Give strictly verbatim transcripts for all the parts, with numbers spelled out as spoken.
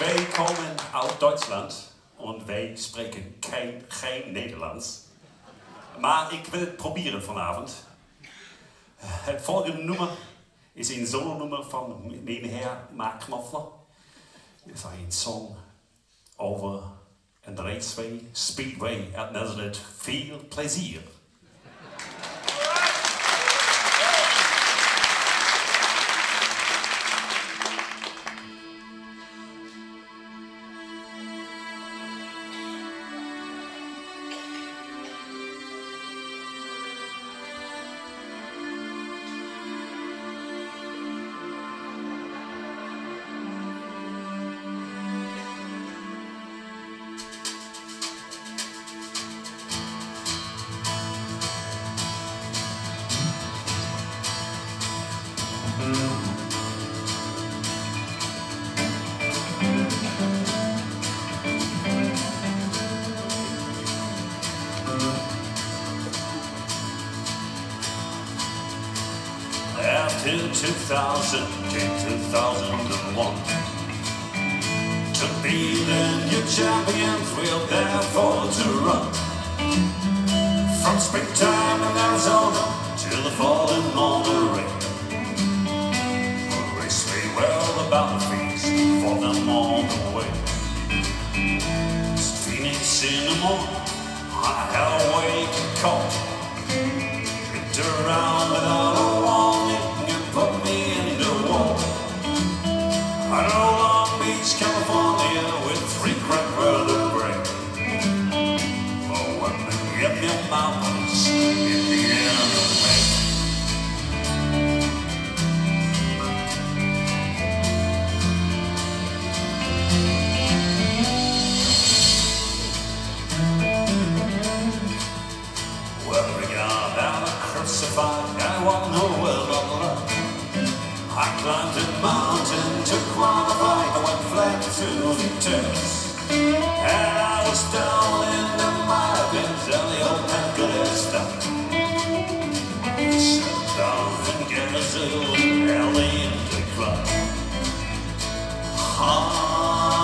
Wij komen uit Duitsland en wij spreken geen, geen Nederlands. Maar ik wil het proberen vanavond. Het volgende nummer is een solo-nummer van meneer Mark Knopfler. Het is een song over een raceway, speedway uit Nazareth. Veel plezier. After two thousand to two thousand one, to be the new champions, we're there for to run. From springtime in Arizona till the fall in Monterey, we'll race way well the battlefields for them on the way. It's Phoenix in the morning on a hell-wake call. Picked around without a warning, put me in the wall. I know Long Beach, California, with three crack vertebrae. But when they get the mountains in the end of May, well, we got out of crucified, I won't know well of love. I climbed a mountain to qualify, I went flat to the turns. And I was down in the mire pits, and the old man could have stopped. Shut down and get us a alley in the club. Ah,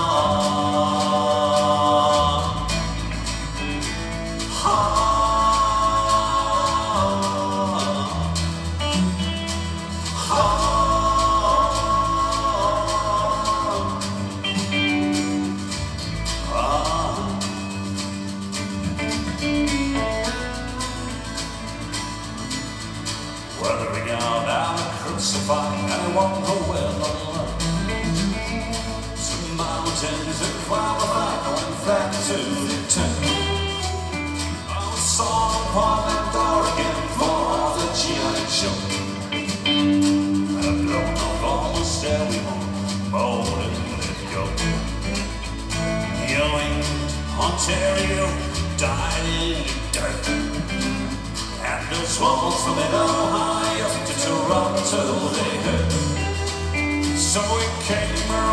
ah. Weathering out out crucified, I won't go well alone. Some mountains are qualified, I went flat to the turn. I saw Portland, Oregon for the G I Show. I've blown off almost everyone, bold and let go. Ewing, Ontario, died in the dirt. And those walls from Ohio to Toronto, they hurt. So we came around.